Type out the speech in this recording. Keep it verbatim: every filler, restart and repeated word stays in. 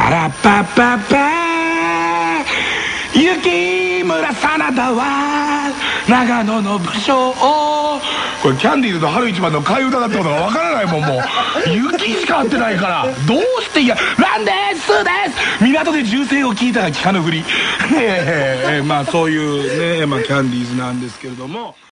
パラッパッパッパー雪村真田は長野の武将。これキャンディーズと春一番の替え歌だってことがわからないもん。もう雪しか合ってないからどうしていやランですスーです港で銃声を聞いたら聞かぬふりええまあそういうね、まあ、キャンディーズなんですけれども。